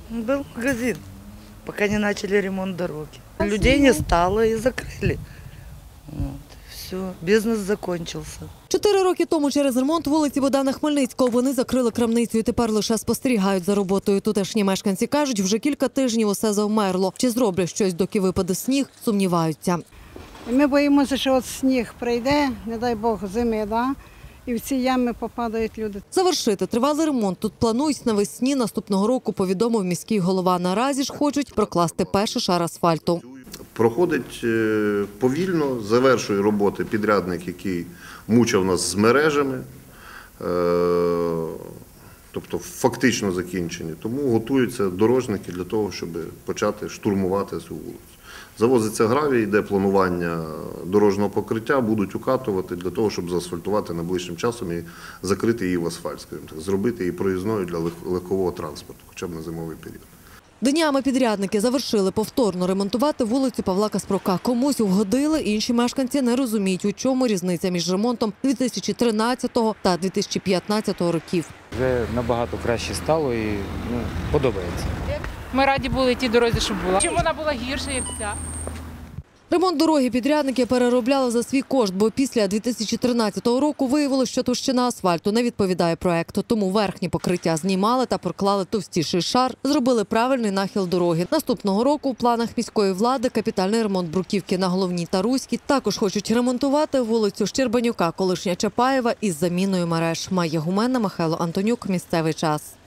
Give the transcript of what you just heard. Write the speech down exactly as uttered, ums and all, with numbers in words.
Был магазин, пока не начали ремонт дороги. Людей не стало и закрыли. Вот. Все, бизнес закончился. Чотири роки тому через ремонт вулиці Богдана Хмельницького вони закрили крамницю і тепер лише спостерігають за роботою. Тутешні мешканці кажуть, вже кілька тижнів усе завмерло. Чи зроблять щось, доки випаде сніг, сумніваються. Ми боїмося, що от сніг прийде, не дай Бог, зими, да? І в ці ями попадають люди. Завершити тривалий ремонт тут планують навесні наступного року, повідомив міський голова. Наразі ж хочуть прокласти перший шар асфальту. Проходить повільно, завершує роботи підрядник, який мучив нас з мережами, тобто фактично закінчені. Тому готуються дорожники для того, щоб почати штурмувати цю вулицю. Завозиться гравій, йде планування дорожнього покриття, будуть укатувати для того, щоб заасфальтувати найближчим часом і закрити її в асфальт, скажімо так, зробити її проїзною для легкового транспорту, хоча б на зимовий період. Днями підрядники завершили повторно ремонтувати вулицю Павла Каспрука. Комусь вгодили, інші мешканці не розуміють, у чому різниця між ремонтом дві тисячі тринадцятого та дві тисячі п'ятнадцятого років. Вже набагато краще стало і ну, подобається. Ми раді були тій дорозі, щоб була. Чим вона була гірша, як ця? Ремонт дороги підрядники переробляли за свій кошт, бо після дві тисячі тринадцятого року виявилося, що товщина асфальту не відповідає проекту. Тому верхні покриття знімали та проклали товстіший шар, зробили правильний нахил дороги. Наступного року у планах міської влади капітальний ремонт бруківки на Головній та Руській. Також хочуть ремонтувати вулицю Щербанюка, колишня Чапаєва, із заміною мереж. Майя Гуменна, Михайло Антонюк. Місцевий час.